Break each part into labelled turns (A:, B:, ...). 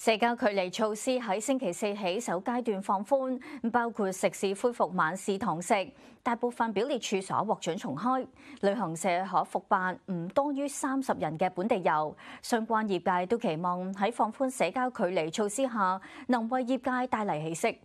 A: 社交距離措施喺星期四起首階段放寬，包括食肆恢復晚市堂食，大部分表列處所獲准重開，旅行社可復辦唔多於30人嘅本地遊。相關業界都期望喺放寬社交距離措施下，能為業界帶嚟起色。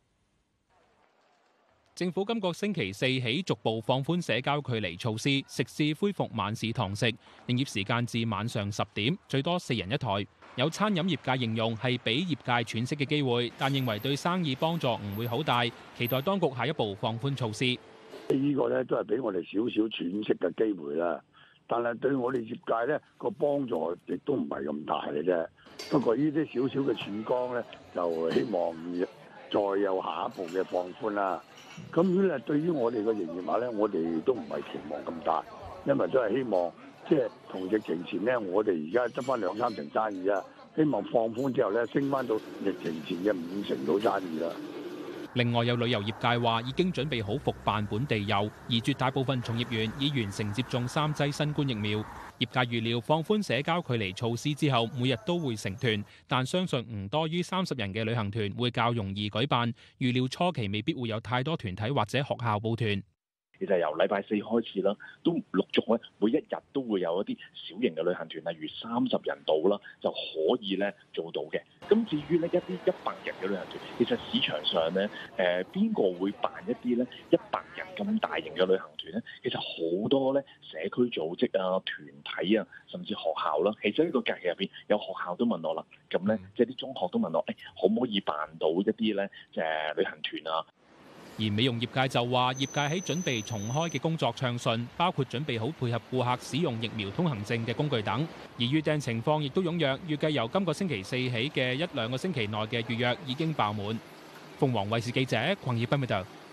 B: 政府今個星期四起逐步放寬社交距離措施，食肆恢復晚市堂食，營業時間至晚上10點，最多4人一台。有餐飲業界形容係俾業界喘息嘅機會，但認為對生意幫助唔會好大，期待當局下一步放寬措施。
C: 呢個咧都係俾我哋少少喘息嘅機會啦，但係對我哋業界咧個幫助亦都唔係咁大嘅啫。不過呢啲少少嘅曙光咧，就希望再有下一步嘅放寬啦。咁如果對於我哋嘅營業額咧，我哋都唔係期望咁大，因為都係希望即係同疫情前咧，我哋而家得翻2-3成生意啊，希望放寬之後咧，升翻到疫情前嘅5成到生意啦。
B: 另外有旅遊業界話已經準備好復辦本地遊，而絕大部分從業員已完成接種3劑新冠疫苗。業界預料放寬社交距離措施之後，每日都會成團，但相信唔多於30人嘅旅行團會較容易舉辦。預料初期未必會有太多團體或者學校報團。
D: 其實由禮拜4開始啦，都陸續咧每一日都會有一啲小型嘅旅行團，例如30人到啦，就可以咧做到嘅。咁至於呢一啲100人嘅旅行團，其實市場上咧邊個會辦一啲咧100人咁大型嘅旅行團咧？其實好多咧社區組織啊、團體啊，甚至學校啦。其實呢個假期入邊有學校都問我啦，咁咧即係啲中學都問我，可唔可以辦到一啲咧旅行團啊？
B: 而美容業界就話，業界喺準備重開嘅工作暢順，包括準備好配合顧客使用疫苗通行證嘅工具等。而預訂情況亦都踴躍，預計由今個星期四起嘅1-2個星期內嘅預約已經爆滿。鳳凰衛視記者鄺以彬報道。